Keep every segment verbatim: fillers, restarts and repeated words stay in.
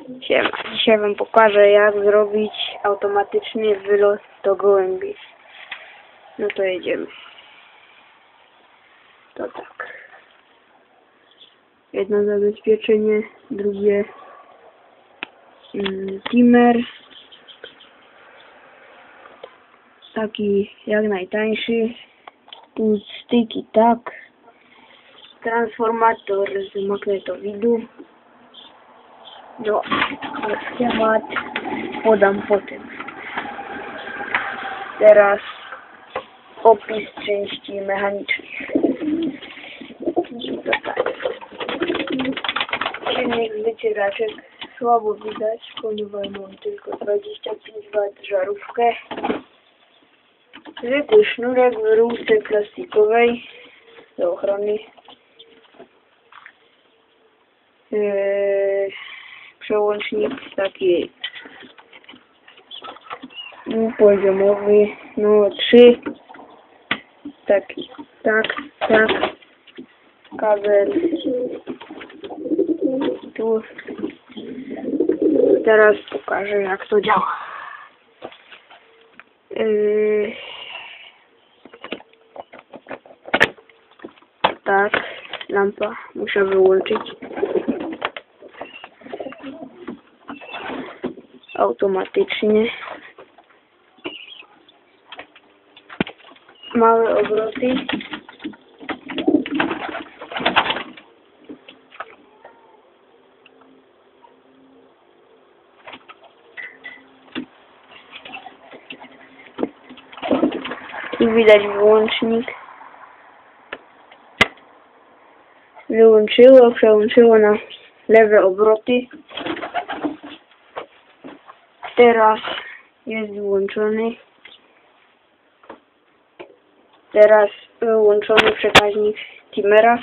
Siema. Dzisiaj wam pokażę, jak zrobić automatyczny wylot do gołębi. No to jedziemy. To tak. Jedno zabezpieczenie, drugie mm, timer. Taki jak najtańszy. Tu styki tak. Transformator z magnetowidu. No, schemat podam potem. Teraz opis części mechanicznych. To tak. Silnik wycieraczek słabo widać, ponieważ mam tylko dwadzieścia pięć watów żarówkę. Zwykły sznurek w rurce plastikowej do ochrony. Yy, przełącznik taki poziomowy, no trzy, taki, tak, tak, kabel tu. Teraz pokażę, jak to działa. Yy, tak, lampa muszę wyłączyć. Automatycznie. Małe obroty. Tu widać wyłącznik. Wyłączyło, przełączyło na lewe obroty. Teraz jest wyłączony. Teraz wyłączony przekaźnik timera.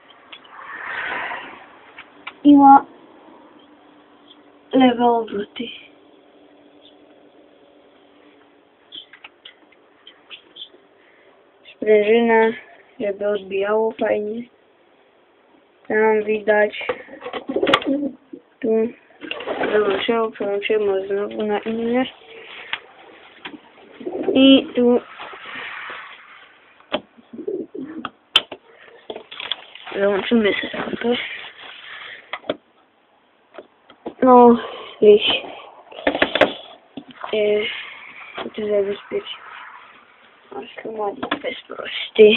I ma lewe obroty. Sprężyna, żeby odbijało fajnie. Tam widać. Tu wyłączyło, przełączyło znowu na inne. I tu wyłączymy sobie. No, gdzieś yy, tu zabezpieczyć. A schematik jest prosty.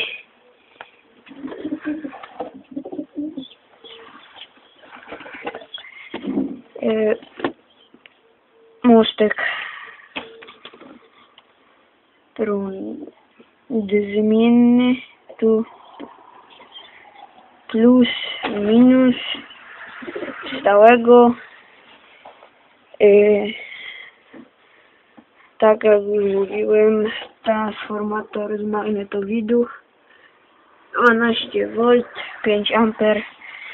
Yy, mostek zmienny, tu plus, minus stałego. Yy, tak jak już mówiłem, transformator z magnetowidu, dwanaście wolt, pięć amperów.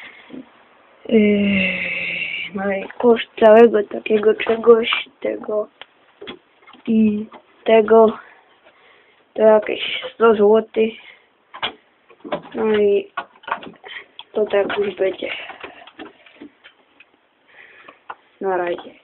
Yy, no i koszt całego takiego czegoś, tego i tego to jakieś sto złotych. No i to tak już będzie. Na razie.